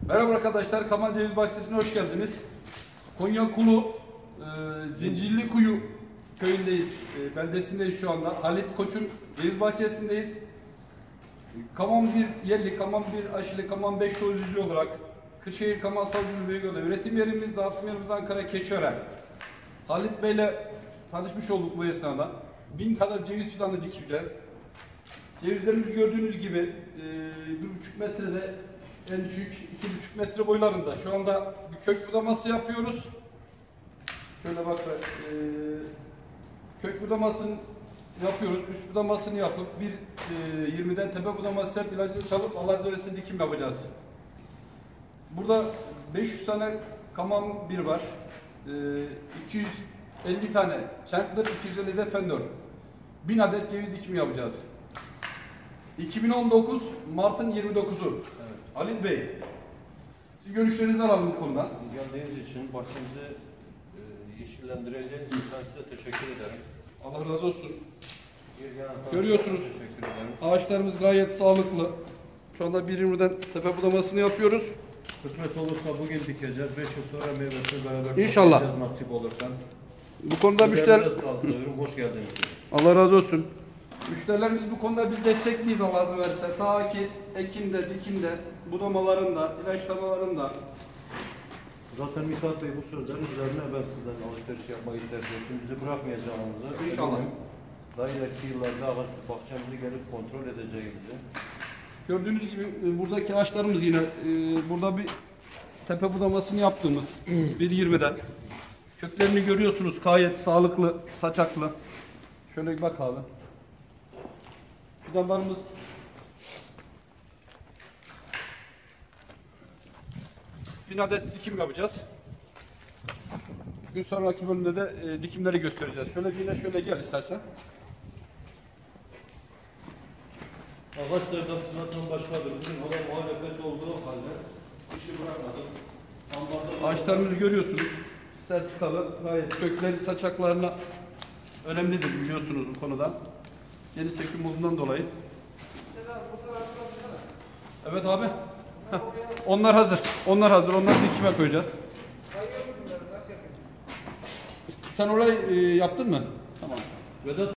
Merhaba arkadaşlar, Kaman Ceviz Bahçesi'ne hoş geldiniz. Konya Kulu Zincirlikuyu köyündeyiz, beldesindeyiz şu anda. Halit Koç'un ceviz bahçesindeyiz. Kaman 1 yerli, Kaman 1 aşılı, Kaman 5 tozlucu olarak Kırşehir Kaman Savcılığı Bölgesi'nde üretim yerimiz, dağıtım yerimiz Ankara Keçiören. Halit Bey'le tanışmış olduk bu esnada. 1000 kadar ceviz fidanı dikeceğiz. Cevizlerimiz gördüğünüz gibi 1,5 metrede, en düşük 2,5 metre boylarında. Şu anda bir kök budaması yapıyoruz. Şöyle bak, kök budamasını yapıyoruz. Üst budamasını yapıp 20'den tepe budaması yapıp ilacını çalıp Allah izin verirse dikim yapacağız. Burada 500 tane Kaman 1 var. 250 tane Chandler, 250 de Fendor. 1000 adet ceviz dikimi yapacağız. 2019 Mart'ın 29'u. Evet. Halit Bey, siz görüşlerinizi alalım bu konuda. Geldiğiniz için bahçemizi yeşillendireceğiniz için ben size teşekkür ederim. Allah razı olsun. Görüyorsunuz, ağaçlarımız gayet sağlıklı. Şu anda 1.20'den tepe budamasını yapıyoruz. Kısmet olursa bugün dikeceğiz. 5 yıl sonra meyvesini beraber İnşallah toplayacağız nasip olursa. Bu konuda müşteri... Hoş geldiniz. Allah razı olsun. Müşterilerimiz bu konuda biz destekliyiz Allah izin verirse. Ta ki ekimde, dikimde, budamalarında, ilaçlamalarında. Zaten Mithat Bey bu sözlerin üzerine ben sizden alışveriş yapmayı tercih ettim. Bizi bırakmayacağınızı. İnşallah. Daha ileriki yıllarda bahçemizi gelip kontrol edeceğimizi. Gördüğünüz gibi buradaki ağaçlarımız yine burada bir tepe budamasını yaptığımız 1.20'den. Köklerini görüyorsunuz, gayet sağlıklı, saçaklı. Şöyle bir bak abi. Fidanlarımız bin adet dikim yapacağız. Bir sonraki bölümde de dikimleri göstereceğiz. Şöyle gel istersen. Ağaç sevdası zaten başkadır. Bugün hava muhalefet olduğu halde işi bırakmadık. Ağaçlarımızı görüyorsunuz. Sertikalı, gayet kökleri saçaklarına önemlidir biliyorsunuz bu konuda. Yeni söküm olduğundan dolayı. Evet abi. Heh. Onlar hazır. Onları dikime koyacağız. Sen orayı yaptın mı? Tamam. Vedat